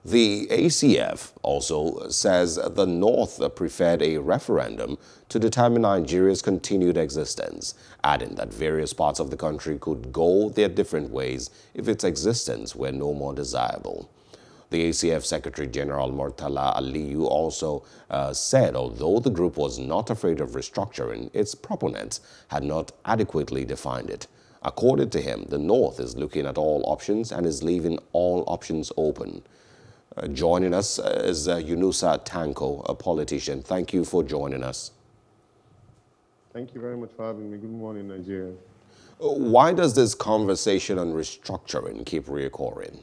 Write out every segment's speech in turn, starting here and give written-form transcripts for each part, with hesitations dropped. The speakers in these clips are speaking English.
The ACF also says the North preferred a referendum to determine Nigeria's continued existence, adding that various parts of the country could go their different ways if its existence were no more desirable. The ACF Secretary General Murtala Aliyu also said although the group was not afraid of restructuring, its proponents had not adequately defined it. According to him, the North is looking at all options and is leaving all options open. Joining us is Yunusa Tanko, a politician. Thank you for joining us. Thank you very much for having me. Good morning, Nigeria. Why does this conversation on restructuring keep reoccurring?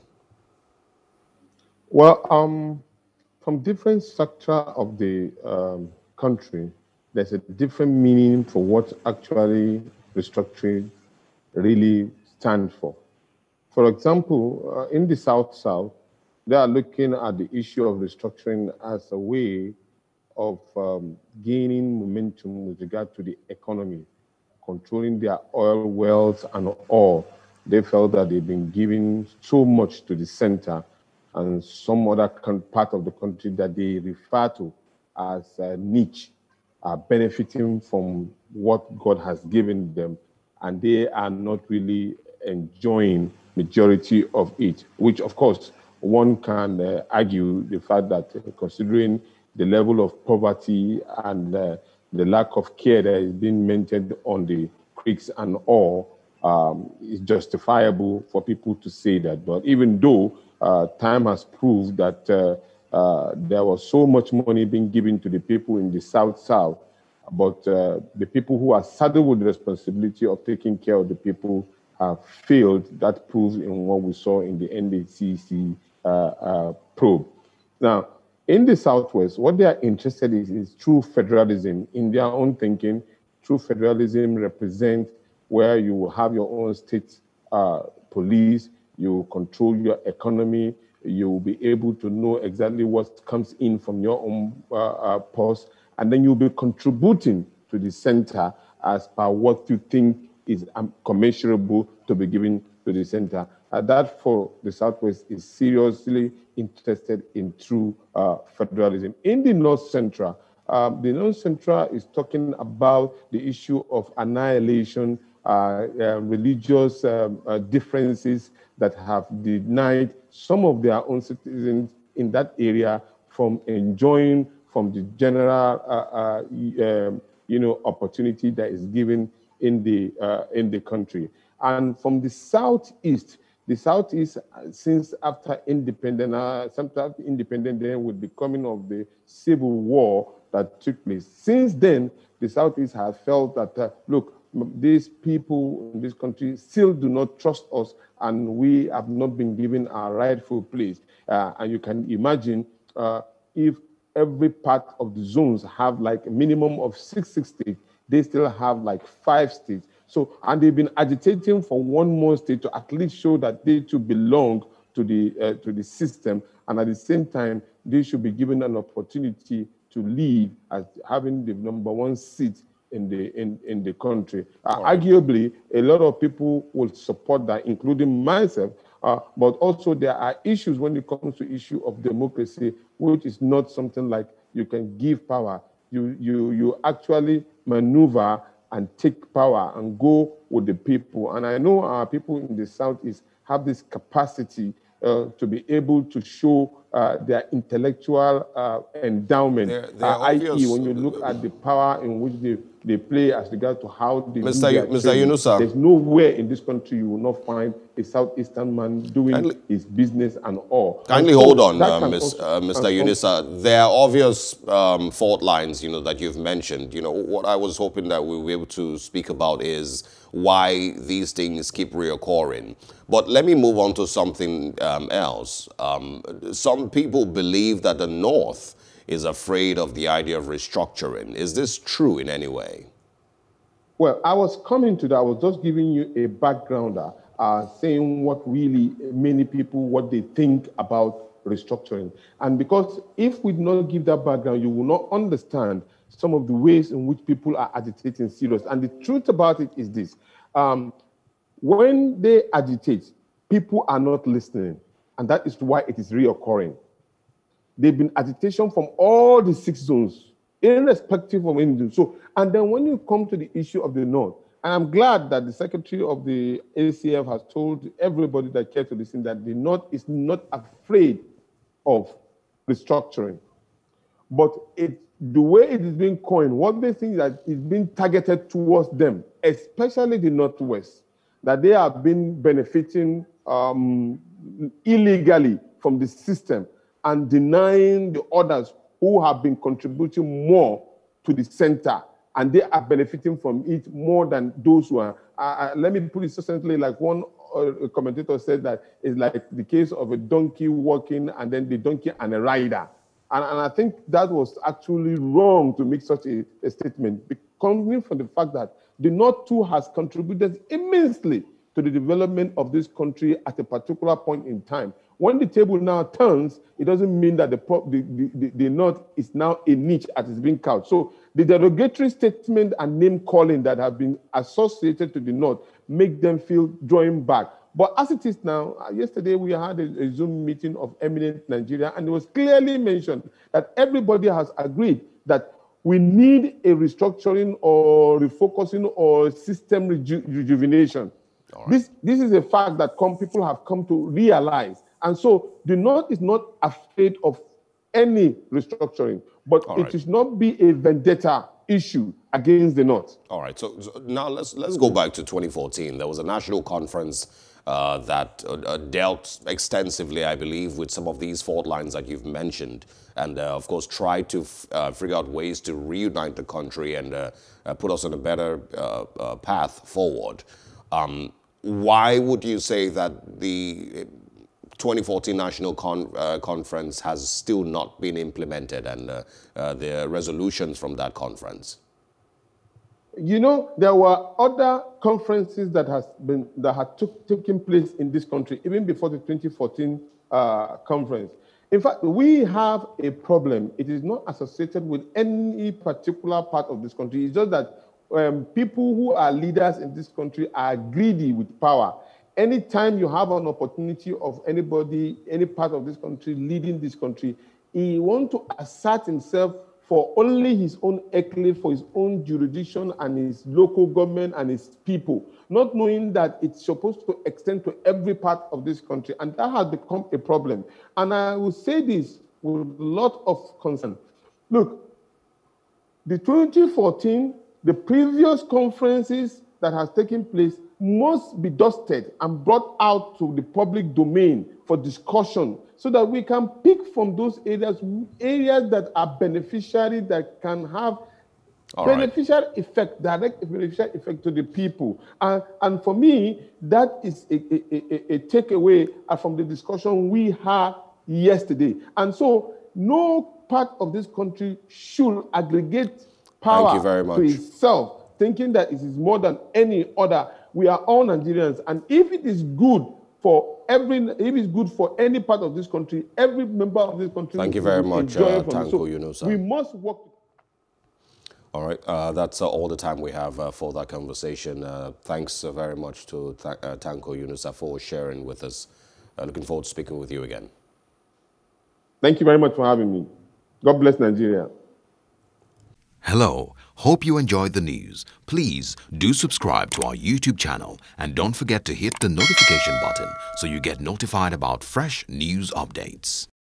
Well, from different sector of the country, there's a different meaning for what actually restructuring really stands for. For example, in the South, they are looking at the issue of restructuring as a way of gaining momentum with regard to the economy, controlling their oil wells and all. They felt that they've been giving so much to the center and some other part of the country that they refer to as niche are benefiting from what God has given them, and they are not really enjoying majority of it, which of course one can argue the fact that considering the level of poverty and the lack of care that is being maintained on the creeks and all, it's justifiable for people to say that. But even though time has proved that there was so much money being given to the people in the South, but the people who are saddled with the responsibility of taking care of the people have failed. That proves in what we saw in the NDCC probe. Now, in the Southwest, what they are interested in is true federalism. In their own thinking, true federalism represents where you will have your own state police, you control your economy, you will be able to know exactly what comes in from your own purse, and then you'll be contributing to the center as per what you think is commensurable to be given to the center. That for the Southwest is seriously interested in true federalism. In the North Central is talking about the issue of annihilation, religious differences that have denied some of their own citizens in that area from enjoying from the general opportunity that is given in the country. And from the Southeast, since after independence, then with the coming of the civil war that took place, since then, the Southeast has felt that, look, these people in this country still do not trust us, and we have not been given our rightful place. And you can imagine if every part of the zones have like a minimum of 6 states, they still have like 5 states. So, and they've been agitating for one more state to at least show that they too belong to the system, and at the same time, they should be given an opportunity to lead as having the #1 seat in the country. Arguably, a lot of people will support that, including myself. But also, there are issues when it comes to issue of democracy, which is not something like you can give power. You actually maneuver and take power and go with the people. And I know our people in the Southeast have this capacity to be able to show their intellectual endowment, i.e. when you look at the power in which they play as regards to how they do their training. Yunusa, there's nowhere in this country you will not find a Southeastern man doing his business and all. Kindly hold on, Mr. Yunusa. There are obvious fault lines, that you've mentioned. What I was hoping that we were able to speak about is why these things keep reoccurring. But let me move on to something else. Some people believe that the North is afraid of the idea of restructuring. Is this true in any way? Well, I was coming to that. I was just giving you a backgrounder, saying what really many people, what they think about restructuring. And because if we do not give that background, you will not understand some of the ways in which people are agitating serious. And the truth about it is this. When they agitate, people are not listening. And that is why it is reoccurring. There've been agitation from all the 6 zones, irrespective of any zone. So, and then when you come to the issue of the North, and I'm glad that the secretary of the ACF has told everybody that cares to listen that the North is not afraid of restructuring. But the way it is being coined, what they think that is being targeted towards them, especially the Northwest, that they have been benefiting illegally from the system and denying the others who have been contributing more to the center, and they are benefiting from it more than those who are. Let me put it succinctly, like one commentator said, that it's like the case of a donkey walking and then the donkey and a rider. And I think that was actually wrong to make such a statement, coming from the fact that the North too has contributed immensely to the development of this country at a particular point in time. When the table now turns, it doesn't mean that the North is now a niche as it's being couched. So the derogatory statement and name calling that have been associated to the North make them feel drawing back. But as it is now, yesterday we had a Zoom meeting of eminent Nigeria, and it was clearly mentioned that everybody has agreed that we need a restructuring or refocusing or system rejuvenation. Right. This is a fact that people have come to realize. And so the North is not afraid of any restructuring, but it should not be a vendetta issue against the North. All right. So now let's go back to 2014. There was a national conference that dealt extensively, I believe, with some of these fault lines that you've mentioned, and of course tried to figure out ways to reunite the country and put us on a better path forward. Why would you say that the 2014 National Conference has still not been implemented, and the resolutions from that conference? You know, there were other conferences that had taken place in this country even before the 2014 conference. In fact, we have a problem. It is not associated with any particular part of this country. It's just that people who are leaders in this country are greedy with power. Anytime you have an opportunity of anybody, any part of this country leading this country, he wants to assert himself for only his own enclave, for his own jurisdiction and his local government and his people, not knowing that it's supposed to extend to every part of this country. And that has become a problem. And I will say this with a lot of concern. Look, the 2014, the previous conferences that has taken place must be dusted and brought out to the public domain for discussion so that we can pick from those areas that are beneficiary, that can have beneficial effect, direct beneficial effect to the people. And for me, that is a takeaway from the discussion we had yesterday. And so no part of this country should aggregate power to itself, thinking that it is more than any other. We are all Nigerians, and if it is good for any part of this country, every member of this country. Thank you very much, Tanko Yunusa. We must work. All right, that's all the time we have for that conversation. Thanks very much to Tanko Yunusa for sharing with us. Looking forward to speaking with you again. Thank you very much for having me. God bless Nigeria. Hello, hope you enjoyed the news. Please do subscribe to our YouTube channel and don't forget to hit the notification button so you get notified about fresh news updates.